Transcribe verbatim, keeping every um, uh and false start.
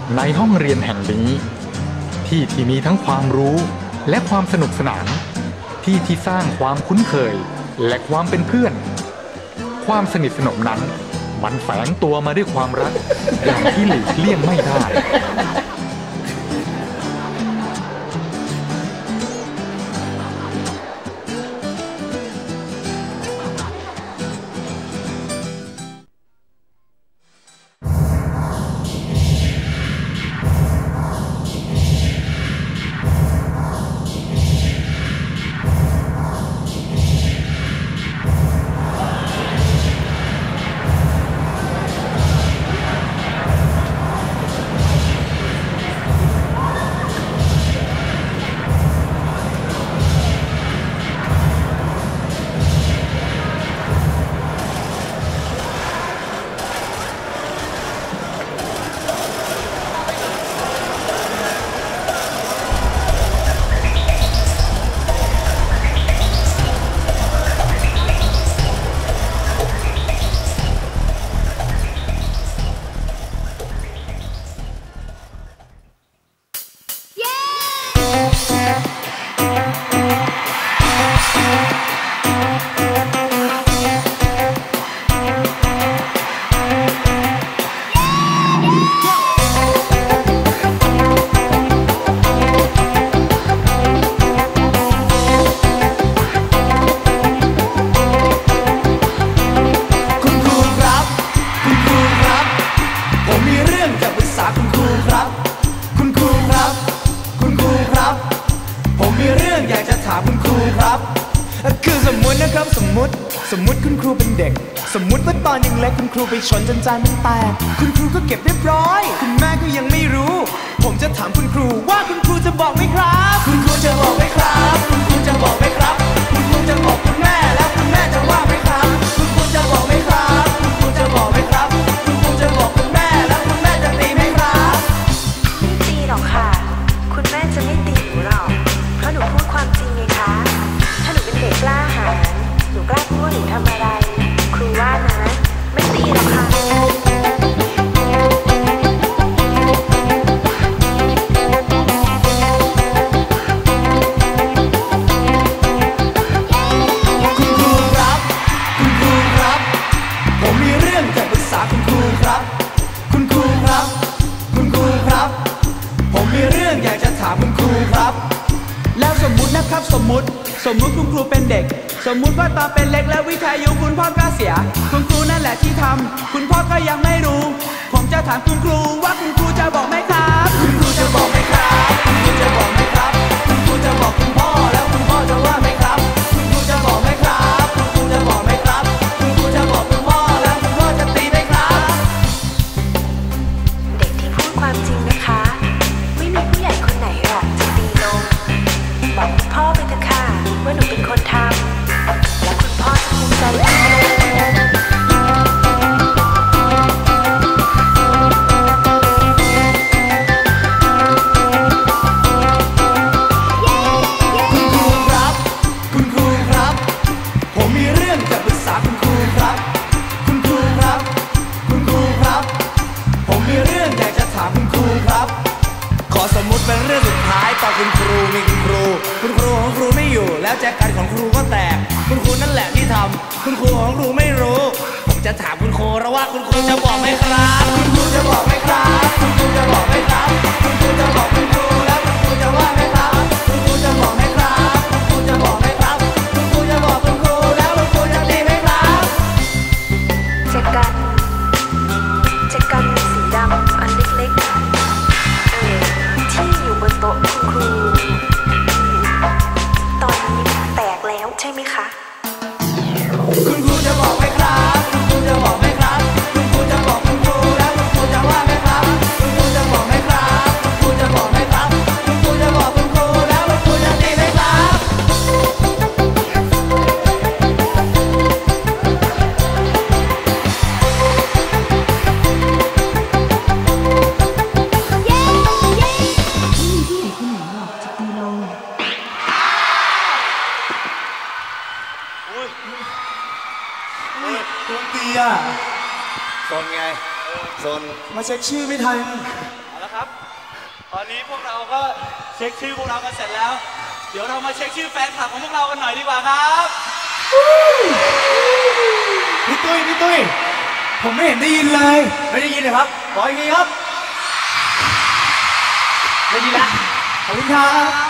ในห้องเรียนแห่งนี้ที่ที่มีทั้งความรู้และความสนุกสนานที่ที่สร้างความคุ้นเคยและความเป็นเพื่อนความสนิทสนมนั้นมันแฝงตัวมาด้วยความรักอย่างที่หลีกเลี่ยงไม่ได้สมมุติว่าตอนยังเล็กคุณครูไปชนจนจานมันแตกคุณครูก็เก็บเรียบร้อยคุณแม่ก็ยังไม่รู้ผมจะถามคุณครูว่าคุณครูจะบอกไหมครับคุณครูจะบอกไหมครับคุณครูจะบอกไหมครับคุณครูจะบอกคุณแม่แล้วคุณแม่จะว่าไหมครับคุณครูจะบอกไหมครับคุณครูจะบอกไหมครับคุณครูจะบอกคุณแม่แล้วคุณแม่จะตีไหมครับไม่ตีหรอกค่ะคุณแม่จะไม่ตีหนูหรอกเพราะหนูพูดความจริงไงคะถ้าหนูเป็นเด็กกล้าหาญหนูกล้าพูดว่าหนูทำอะไรครูว่านะไม่ตีหรอกค่ะคุณครูครับคุณครูครับผมมีเรื่องจะปรึกษาคุณครูครับคุณครูครับคุณครูครับผมมีเรื่องอยากจะถามคุณครูครับแล้วสมมุตินะครับสมมุติสมมุติคุณครูเป็นเด็กสมมุติว่าตอนเป็นเล็กแล้ววิทยุคุณพ่อก็เสียคุณครูนั่นแหละที่ทำคุณพ่อก็ยังไม่รู้ผมจะถามคุณครูว่าคุณครูจะบอกไหมครับคุณครูจะบอกไหมครับคุณครูจะบอกไหมครับคุณครูจะบอกคุณพ่อแล้วคุณพ่อจะว่าไหมครับคุณครูจะบอกไหมครับคุณครูจะบอกไหมครับคุณครูจะบอกคุณพ่อแล้วคุณพ่อจะตีไหมครับเด็กที่พูดความจริงนะคะไม่มีผู้ใหญ่คนไหนหรอกจะตีลงบอกคุณพ่อไปเถอะค่ะว่าหนูเป็นคนทำและคุณพ่อจะภูมิใจมากคุณครูครับคุณครูครับผมมีเรื่องจะปรึกษาคุณครูครับคุณครูครับคุณครูครับผมมีเรื่องอยากจะถามคุณครูครับขอสมมุติเป็นเรื่องสุดท้ายตอนคุณครูมีคุณครูคุณครูของครูไม่อยู่แล้วแจกันของครูก็แตกคุณครูนั่นแหละที่ทำคุณครูของครูไม่รู้ผมจะถามคุณครูแล้วว่าคุณครูจะบอกไหมครับคุณครูจะบอกไหมครับคุณครูจะบอกไหมครับคุณครูจะบอกคุณครูแล้วคุณครูจะว่าไหมครับคุณครูจะบอกไหมครับคุณครูจะบอกไหมครับคุณครูจะบอกคุณครูแล้วคุณครูจะตีไหมครับแจกันแจกันสีดำอันเล็กๆเออที่อยู่บนโต๊ะคุณครูตอนนี้แตกแล้วใช่ไหมคะคุณครูจะบอกไหมครับคุณครูจะบอกไหมครับคุณครูจะบอกคุณครูแล้วคุณครูจะว่าไหมครับคุณครูจะบอกไหมครับคุณครูจะบอกไหมครับคุณครูจะบอกคุณครูแล้วคุณครูจะตีไหมครับเย้เย้ไม่มีผู้ใหญ่คนไหนหรอกจะตีลงโดนตีอ่ะโซนไงโซนมาเช็คชื่อไม่ทันเอาละคครับตอนนี้พวกเราก็เช็คชื่อพวกเรากันเสร็จแล้วเดี๋ยวเรามาเช็คชื่อแฟนคลับของพวกเรากันหน่อยดีกว่าครับพี่ตุ้ยพี่ตุ้ยผมไม่เห็นได้ยินเลยไม่ได้ยินเลยครับขออีกทีครับได้ยินแล้วขอบคุณครับ